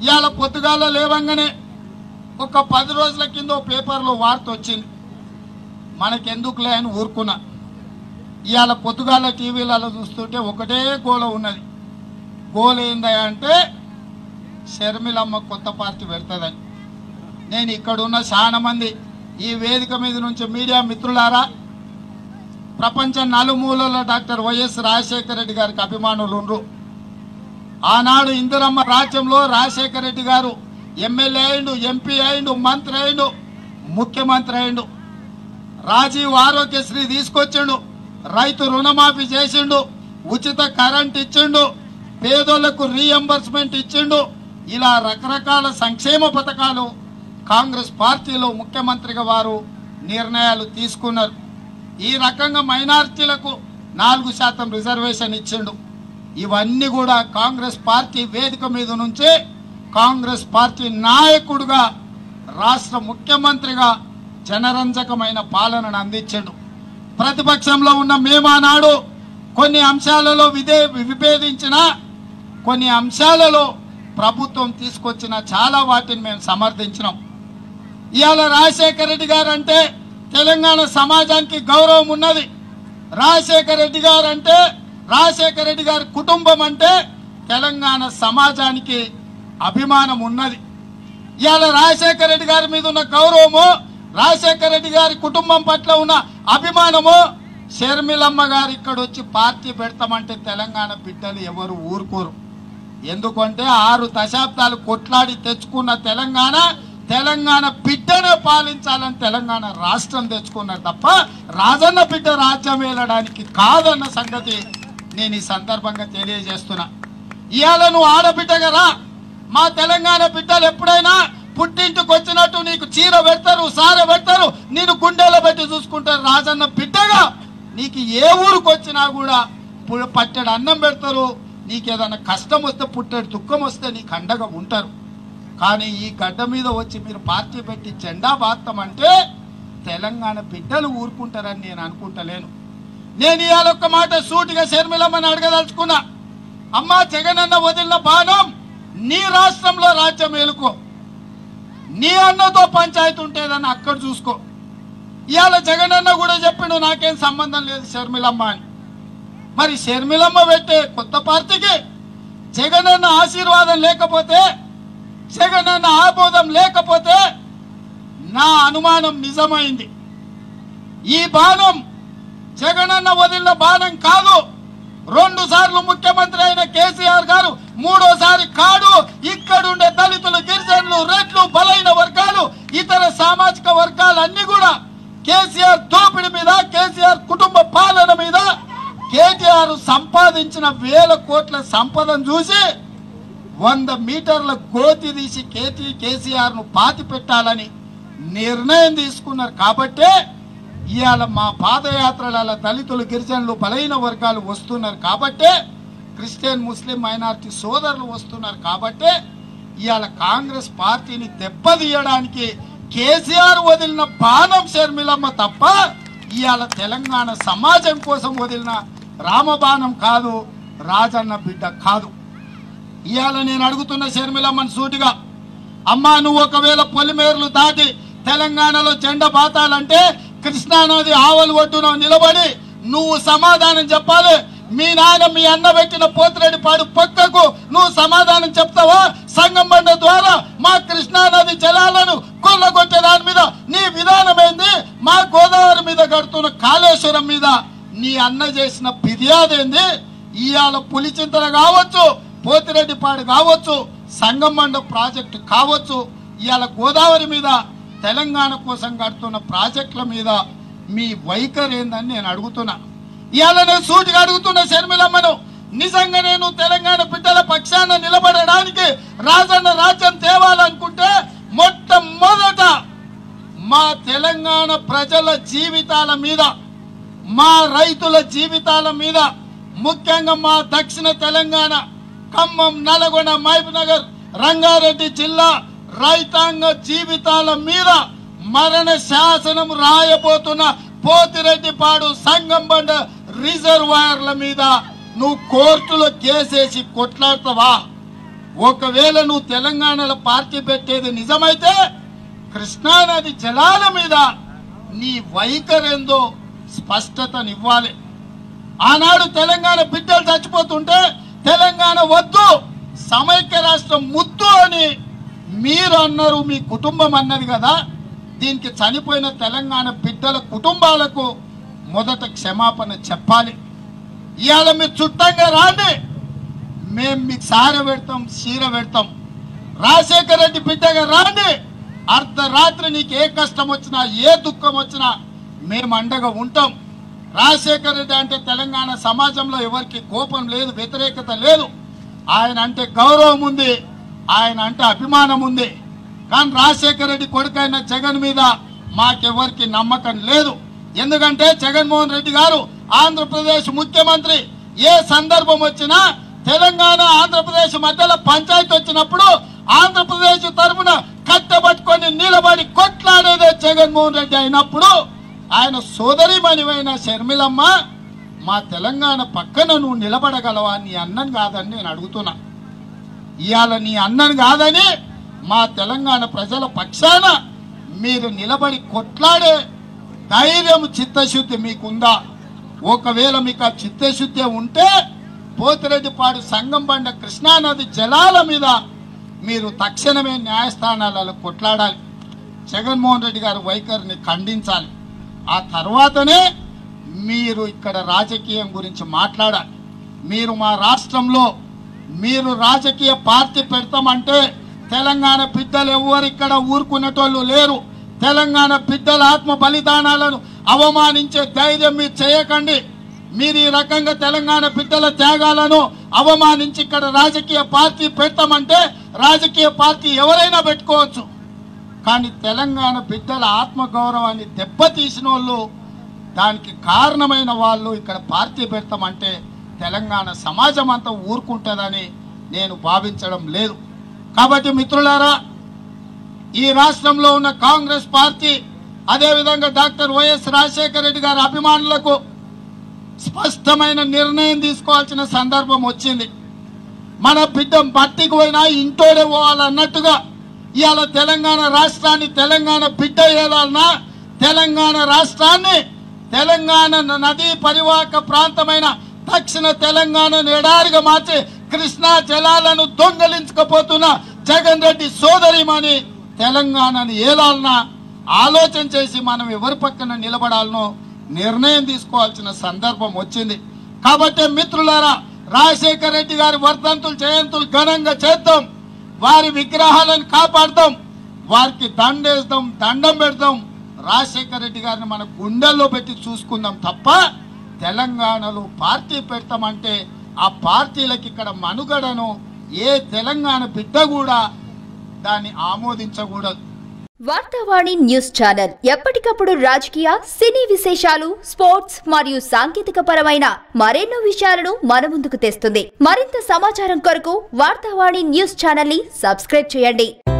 ఇవాళ పొద్దుగాల లేవంగానే ఒక 10 రోజుల కింద పేపర్లో వార్త వచ్చింది. మనకెందుకులే అని ఊరుకున్నా. ఇవాళ పొద్దుగాల టీవీలలో చూస్తుంటే ఒకటే గోల ఉన్నది. గోల ఏందంటే షర్మిలమ్మ కొత్త పార్టీ పెడతదని. నేను ఇక్కడున్న చాలా మంది ఈ వేదిక మీద నుంచి మీడియా మిత్రులారా, ప్రపంచం నలుమూలలో డాక్టర్ వైఎస్ రాజశేఖర రెడ్డి గారికి అభిమానులు ఉండ్రు. ఆనాడు ఇందిరమ్మ రాజ్యంలో రాజశేఖర రెడ్డి గారు ఎమ్మెల్యే అయిండు, ఎంపీ అయిండు, మంత్రి అయిండు, ముఖ్యమంత్రి అయిండు. రాజీవ్ ఆరోగ్యశ్రీ తీసుకొచ్చిండు, రైతు రుణమాఫీ చేసిండు, ఉచిత కరెంట్ ఇచ్చిండు, పేదోళ్లకు రీఎంబర్స్మెంట్ ఇచ్చిండు. ఇలా రకరకాల సంక్షేమ పథకాలు కాంగ్రెస్ పార్టీలో ముఖ్యమంత్రిగా వారు నిర్ణయాలు తీసుకున్నారు. ఈ రకంగా మైనారిటీలకు 4% రిజర్వేషన్ ఇచ్చిండు. ఇవన్నీ కూడా కాంగ్రెస్ పార్టీ వేదిక మీద నుంచే కాంగ్రెస్ పార్టీ నాయకుడుగా రాష్ట్ర ముఖ్యమంత్రిగా జనరంజకమైన పాలనను అందించాడు. ప్రతిపక్షంలో ఉన్న మేమానాడు కొన్ని అంశాలలో విభేదించిన, కొన్ని అంశాలలో ప్రభుత్వం తీసుకొచ్చిన చాలా వాటిని మేము సమర్థించినాం. ఇవాళ రాజశేఖర రెడ్డి గారు అంటే తెలంగాణ సమాజానికి గౌరవం ఉన్నది. రాజశేఖర రెడ్డి గారు అంటే, రాజశేఖర రెడ్డి గారి కుటుంబం అంటే తెలంగాణ సమాజానికి అభిమానం ఉన్నది. ఇవాళ రాజశేఖర రెడ్డి గారి మీద ఉన్న గౌరవము, రాజశేఖర రెడ్డి గారి కుటుంబం పట్ల ఉన్న అభిమానము, షర్మిలమ్మ గారు ఇక్కడ వచ్చి పార్టీ పెడతామంటే తెలంగాణ బిడ్డలు ఎవరు ఊరుకోరు. ఎందుకంటే 6 దశాబ్దాలు కొట్లాడి తెచ్చుకున్న తెలంగాణ బిడ్డనే పాలించాలని తెలంగాణ రాష్ట్రం తెచ్చుకున్నారు తప్ప రాజన్న బిడ్డ రాజ్యం వేలడానికి కాదన్న సంగతి నేను ఈ సందర్భంగా తెలియజేస్తున్నా. ఇవాళ నువ్వు ఆడబిడ్డగా రా, మా తెలంగాణ బిడ్డలు ఎప్పుడైనా పుట్టింటికి వచ్చినట్టు నీకు చీర పెడతారు, సార పెడతారు, నేను గుండెలో పెట్టి చూసుకుంటారు. రాజన్న బిడ్డగా నీకు ఏ ఊరికి వచ్చినా కూడా పట్టెడు అన్నం పెడతారు. నీకు ఏదైనా కష్టం వస్తే, పుట్టెడు దుఃఖం వస్తే నీకు అండగా ఉంటారు. కానీ ఈ గడ్డ మీద వచ్చి మీరు పార్టీ పెట్టి జెండా బాస్తామంటే తెలంగాణ బిడ్డలు ఊరుకుంటారని నేను అనుకుంటలేను. నేను ఇవాళ ఒక్క మాట సూటిగా షర్మిలమ్మని అడగదలుచుకున్నా. అమ్మా, జగనన్న వదిలిన బాణం నీ రాష్ట్రంలో రాజ్యం ఏలుకో, నీ అన్నతో పంచాయతీ ఉంటేదని అక్కడ చూసుకో. ఇవాళ జగనన్న కూడా చెప్పిండు నాకేం సంబంధం లేదు షర్మిలమ్మ అని. మరి షర్మిలమ్మ పెట్టే కొత్త పార్టీకి జగనన్న ఆశీర్వాదం లేకపోతే, జగనన్న ఆమోదం లేకపోతే నా అనుమానం నిజమైంది. ఈ బాణం జగనన్న వదిలిన బాణం కాదు. 2 సార్లు ముఖ్యమంత్రి అయిన కేసీఆర్ గారు 3వసారి కాడు. ఇక్కడుండే దళితులు, గిరిజనులు, రెడ్లు, బలైన వర్గాలు, ఇతర సామాజిక వర్గాలన్నీ కూడా కేసీఆర్ దోపిడి మీద, కేసీఆర్ కుటుంబ పాలన మీద, కేటీఆర్ సంపాదించిన 1000 కోట్ల సంపదను చూసి 100 మీటర్ల గోతి తీసి కేసీఆర్ ను పాతి పెట్టాలని నిర్ణయం తీసుకున్నారు. కాబట్టే ఇవాళ మా పాదయాత్రల దళితులు, గిరిజనులు, బలైన వర్గాలు వస్తున్నారు. కాబట్టే క్రిస్టియన్, ముస్లిం మైనారిటీ సోదరులు వస్తున్నారు. కాబట్టే ఇవాళ కాంగ్రెస్ పార్టీని దెబ్బతీయడానికి కేసీఆర్ వదిలిన బాణం షర్మిలమ్మ తప్ప ఇవాళ తెలంగాణ సమాజం కోసం వదిలిన రామబాణం కాదు, రాజన్న బిడ్డ కాదు. ఇవాళ నేను అడుగుతున్న షర్మిలమ్మని సూటిగా, అమ్మా, నువ్వు ఒకవేళ పొలిమేర్లు దాటి తెలంగాణలో జెండా బాతాలంటే కృష్ణానది ఆవలి ఒడ్డున నిలబడి నువ్వు సమాధానం చెప్పాలి. మీ నాన్న, మీ అన్న పెట్టిన పోతిరెడ్డిపాడు పక్కకు నువ్వు సమాధానం చెప్తావా? సంగంబండ ద్వారా మా కృష్ణానది జలాలను కొల్లగొట్టే దాని మీద నీ విధానం ఏంది? మా గోదావరి మీద కడుతున్న కాళేశ్వరం మీద నీ అన్న చేసిన ఫిర్యాదు ఏంది? ఇవాళ పులిచింతల కావచ్చు, పోతిరెడ్డిపాడు కావచ్చు, సంగంబండ ప్రాజెక్టు కావచ్చు, ఇవాళ గోదావరి మీద తెలంగాణ కోసం కడుతున్న ప్రాజెక్టుల మీద మీ వైఖరి ఏందని నేను అడుగుతున్నా. ఇవాళ నేను సూటిగా అడుగుతున్న షర్మిలమ్మను, నిజంగా నేను తెలంగాణ బిడ్డల పక్షాన నిలబడడానికి రాజన్న రాజ్యం తేవాలనుకుంటే మొట్టమొదట మా తెలంగాణ ప్రజల జీవితాల మీద, మా రైతుల జీవితాల మీద, ముఖ్యంగా మా దక్షిణ తెలంగాణ ఖమ్మం, నల్గొండ, మహబూబ్నగర్, రంగారెడ్డి జిల్లా రైతాంగ జీవితాల మీద మరణ శాసనం రాయబోతున్న పోతిరెడ్డిపాడు, సంగంబండ రిజర్వాయర్ల మీద నువ్వు కోర్టులో కేసేసి కొట్లాడతావా? ఒకవేళ నువ్వు తెలంగాణలో పార్టీ పెట్టేది నిజమైతే కృష్ణానది జలాల మీద నీ వైఖరేందో స్పష్టతనివ్వాలి. ఆనాడు తెలంగాణ బిడ్డలు చచ్చిపోతుంటే తెలంగాణ వద్దు, సమైక్య రాష్ట్రం ముద్దు అని మీరు అన్నారు, మీ కుటుంబం అన్నది కదా. దీనికి చనిపోయిన తెలంగాణ బిడ్డల కుటుంబాలకు మొదట క్షమాపణ చెప్పాలి. ఇవాళ మీరు చుట్టంగా రాండి, మేము మీకు సార పెడతాం, చీర పెడతాం. రాజశేఖర రెడ్డి బిడ్డగా రాండి, అర్ధరాత్రి నీకు ఏ కష్టం వచ్చినా ఏ దుఃఖం వచ్చినా మేము అండగా ఉంటాం. రాజశేఖర రెడ్డి అంటే తెలంగాణ సమాజంలో ఎవరికి కోపం లేదు, వ్యతిరేకత లేదు. ఆయన అంటే గౌరవం ఉంది, ఆయన అంటే అభిమానం ఉంది. కానీ రాజశేఖర రెడ్డి కొడుకైన జగన్ మీద మాకెవరికి నమ్మకం లేదు. ఎందుకంటే జగన్మోహన్ రెడ్డి గారు ఆంధ్రప్రదేశ్ ముఖ్యమంత్రి. ఏ సందర్భం వచ్చినా తెలంగాణ ఆంధ్రప్రదేశ్ మధ్యలో పంచాయతీ వచ్చినప్పుడు ఆంధ్రప్రదేశ్ తరఫున కట్టబట్టుకొని నిలబడి కొట్లాడేదే జగన్మోహన్ రెడ్డి అయినప్పుడు ఆయన సోదరిమణివైన షర్మిలమ్మ మా తెలంగాణ పక్కన నువ్వు నిలబడగలవా? నీ అన్నను కాదని నేను అడుగుతున్నా. ఇవాళ నీ అన్నను కాదని మా తెలంగాణ ప్రజల పక్షాన మీరు నిలబడి కొట్లాడే ధైర్యం, చిత్తశుద్ధి మీకుందా? ఒకవేళ మీకు ఆ చిత్తశుద్ధి ఉంటే పోతిరెడ్డిపాడు సంగంబండ కృష్ణానది జలాల మీద మీరు తక్షణమే న్యాయస్థానాలలో కొట్లాడాలి. జగన్మోహన్ రెడ్డి గారి వైఖరిని ఖండించాలి. ఆ తర్వాతనే మీరు ఇక్కడ రాజకీయం గురించి మాట్లాడాలి. మీరు మా రాష్ట్రంలో మీరు రాజకీయ పార్టీ పెడతామంటే తెలంగాణ బిడ్డలు ఎవరు ఇక్కడ ఊరుకునేటోళ్ళు లేరు. తెలంగాణ బిడ్డల ఆత్మ బలిదానాలను అవమానించే ధైర్యం మీరు చేయకండి. మీరు ఈ రకంగా తెలంగాణ బిడ్డల త్యాగాలను అవమానించి ఇక్కడ రాజకీయ పార్టీ పెడతామంటే రాజకీయ పార్టీ ఎవరైనా పెట్టుకోవచ్చు. కానీ తెలంగాణ బిడ్డల ఆత్మగౌరవాన్ని దెబ్బతీసిన వాళ్ళు, దానికి కారణమైన వాళ్ళు ఇక్కడ పార్టీ పెడతామంటే తెలంగాణ సమాజం అంతా ఊరుకుంటుందని నేను భావించడం లేదు. కాబట్టి మిత్రులారా, ఈ రాష్ట్రంలో ఉన్న కాంగ్రెస్ పార్టీ, అదేవిధంగా డాక్టర్ వైఎస్ రాజశేఖర రెడ్డి గారి అభిమానులకు స్పష్టమైన నిర్ణయం తీసుకోవాల్సిన సందర్భం వచ్చింది. మన బిడ్డ బట్టికి పోయినా ఇంటోడే పోవాలన్నట్టుగా ఇవాళ తెలంగాణ రాష్ట్రాన్ని తెలంగాణ బిడ్డ ఏదాలన్నా తెలంగాణ రాష్ట్రాన్ని తెలంగాణ నదీ పరివాహక ప్రాంతమైన దక్షిణ తెలంగాణను ఎడారిగా మార్చి కృష్ణా జలాలను దొంగలించకపోతున్న జగన్ రెడ్డి సోదరిమణి తెలంగాణను ఏలాలన్నా ఆలోచన చేసి మనం ఎవరి పక్కన నిలబడాలనో నిర్ణయం తీసుకోవాల్సిన సందర్భం వచ్చింది. కాబట్టి మిత్రులారా, రాజశేఖర రెడ్డి గారి వర్ధంతులు జయంతులు ఘనంగా చేద్దాం, వారి విగ్రహాలను కాపాడదాం, వారికి దండేద్దాం, దండం పెడదాం. రాజశేఖర రెడ్డి గారిని మన గుండెల్లో పెట్టి చూసుకుందాం తప్ప తెలంగాణలో పార్టీ పెడతామంటే ఆ పార్టీలకు ఇక్కడ మనుగడను ఏ తెలంగాణ బిడ్డ కూడా దాన్ని ఆమోదించకూడదు. వార్తావాణి న్యూస్ ఛానల్ ఎప్పటికప్పుడు రాజకీయ, సినీ విశేషాలు, స్పోర్ట్స్ మరియు సాంకేతిక పరమైన మరెన్నో విషయాలను మన ముందుకు తెస్తుంది. మరింత సమాచారం కొరకు వార్తావాణి న్యూస్ ఛానల్ ని సబ్స్క్రైబ్ చేయండి.